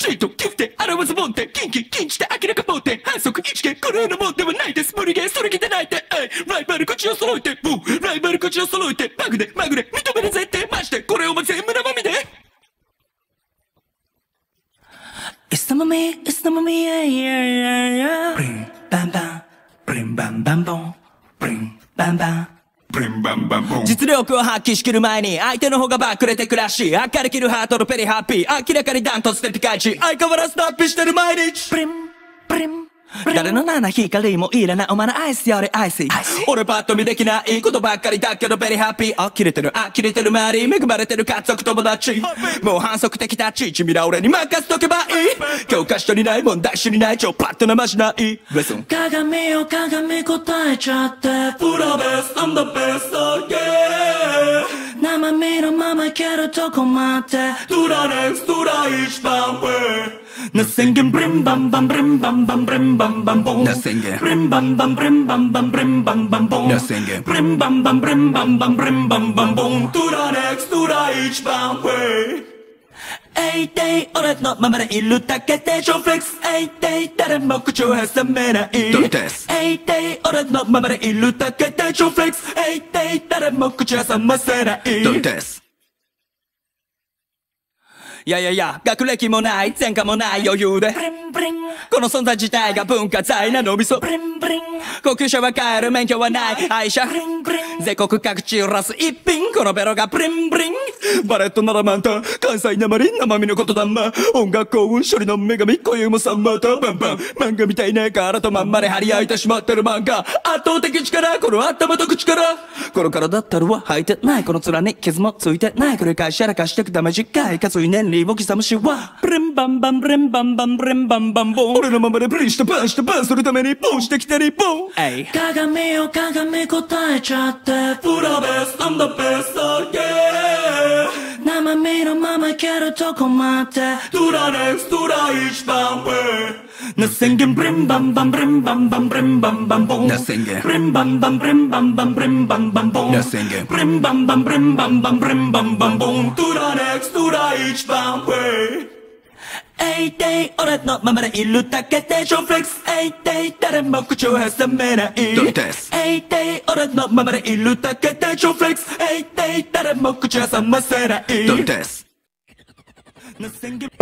リートギフテ表すもんってキンキ禁じて明らかもって反則一見このようなもんではないです無理ゲーそれきてないってライバル口を揃えてブーライバル口を揃えてバグでまぐれ認める絶対マジでこれをも全部生身でIt's the mommy, it's the mommy, yeah, yeah, yeah, yeah. Bring, bam, bam, bring, bam, bam, boom. Bring, bam, bam, bring, bam, bam, boom. 実力を発揮しきる前に相手の方がバックれて暮らし明るきるハートのペリハッピー明らかにダントツでピカイチ相変わらず脱皮してる毎日プリンプリン誰の七光もいらないお前のアイスよりアイス俺パッと見できないことばっかりだけどベリーハッピー呆れてる周り恵まれてる家族友達もう反則的タッチ君ら俺に任せとけばいい教科書にない問題集にない超パッとなましない鏡よ鏡答えちゃってプロベスト I'm the best yeah 生身のままいけるとこまでトゥラネクストゥラ一番上Nothing can brim bam bam brim bam bam brim bam bam boom. Nothing can brim bam bam brim bam bam brim bam bam boom. Nothing can brim bam bam brim bam bam brim bam bam boom. To the next, to the each bound way. 8 day 俺のままでいるだけでショーフレックス8 day 誰も口を挟めない8 day 俺のままでいるだけでショーフレックス8 day 誰も口挟ませないいや学歴もない前科もない余裕でこの存在自体が文化財なのみそ高級車は買える免許はない愛車全国各地揺らす一品このベロがブリンブリンバレットならマンタ関西なまり生身のことだんま音楽幸運処理の女神今宵もさんまたバンバン漫画みたいね体とまんまで張り合いてしまってる漫画圧倒的力この頭と口からこの体ったるは履いてないこの面に傷もついてない繰り返しやらかしてくダメ短いかつい年利を刻むしはブレンバンバンブレンバンバンブレンバンバンボン俺のままでブリンしてバンしてバンするためにボンしてきて日本鏡よ鏡答えちゃってプロベスト I'm the best yeah 生身のままいけるとこまで To the next to the each bound way Nothing can brim bam bam brim bam bam brim bam bam boom Nothing can brim bam bam brim bam bam brim bam bam boom Nothing can brim bam bam brim bam bam brim bam bam boom To the next to the each bound way 8 day 俺のままでいるだけでショーフレックス8 day 誰も口を挟めない8 day 俺のままでいるだけでショーフレックス8 day 誰も口挟ませないNothing can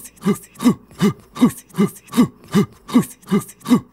Pussy, pussy, pussy, pussy, pussy, pussy, pussy, pussy.